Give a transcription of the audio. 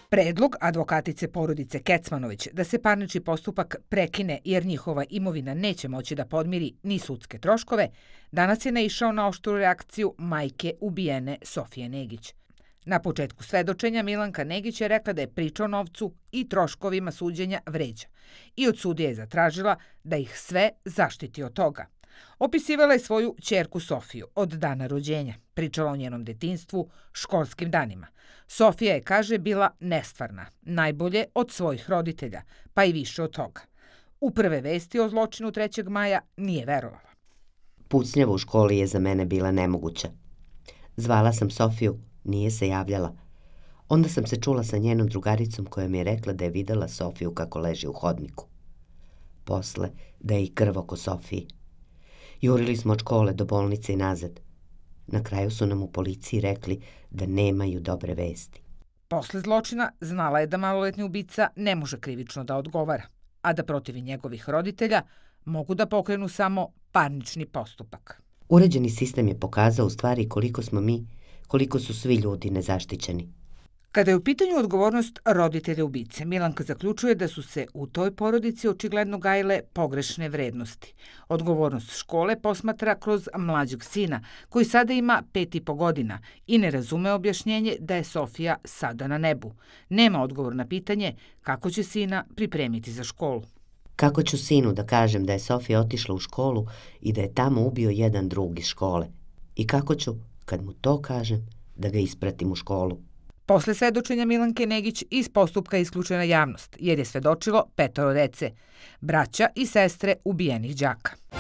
Predlog advokatice porodice Kecmanović da se parnični postupak prekine jer njihova imovina neće moći da podmiri ni sudske troškove, danas je naišao na oštru reakciju majke ubijene Sofije Negić. Na početku svedočenja Milanka Negić je rekla da je priča o novcu i troškovima suđenja vređa i od sudije je zatražila da ih sve zaštiti od toga. Opisivala je svoju ćerku Sofiju od dana rođenja, pričala o njenom detinjstvu, školskim danima. Sofija je, kaže, bila nestvarna, najbolje od svojih roditelja, pa i više od toga. U prve vesti o zločinu 3. maja nije verovala. Pucnjava u školi je za mene bila nemoguća. Zvala sam Sofiju, nije se javljala. Onda sam se čula sa njenom drugaricom koja mi je rekla da je videla Sofiju kako leži u hodniku. Posle da je i krv oko Sofiji. Jurili smo od škole do bolnice i nazad. Na kraju su nam u policiji rekli da nemaju dobre vesti. Posle zločina znala je da maloletni ubica ne može krivično da odgovara, a da protiv njegovih roditelja mogu da pokrenu samo parnični postupak. Uređeni sistem je pokazao u stvari koliko su svi ljudi nezaštićeni. Kada je u pitanju odgovornost roditelja ubice, Milanka zaključuje da su se u toj porodici očigledno gajile pogrešne vrednosti. Odgovornost škole posmatra kroz mlađeg sina, koji sada ima 5,5 godina i ne razume objašnjenje da je Sofija sada na nebu. Nema odgovor na pitanje kako će sina pripremiti za školu. Kako ću sinu da kažem da je Sofija otišla u školu i da je tamo ubio jedan drug iz škole? I kako ću, kad mu to kažem, da ga ispratim u školu? Posle svedočenja Milanke Negić iz postupka je isključena javnost, jer je svedočilo 5 dece, braća i sestre ubijenih đaka.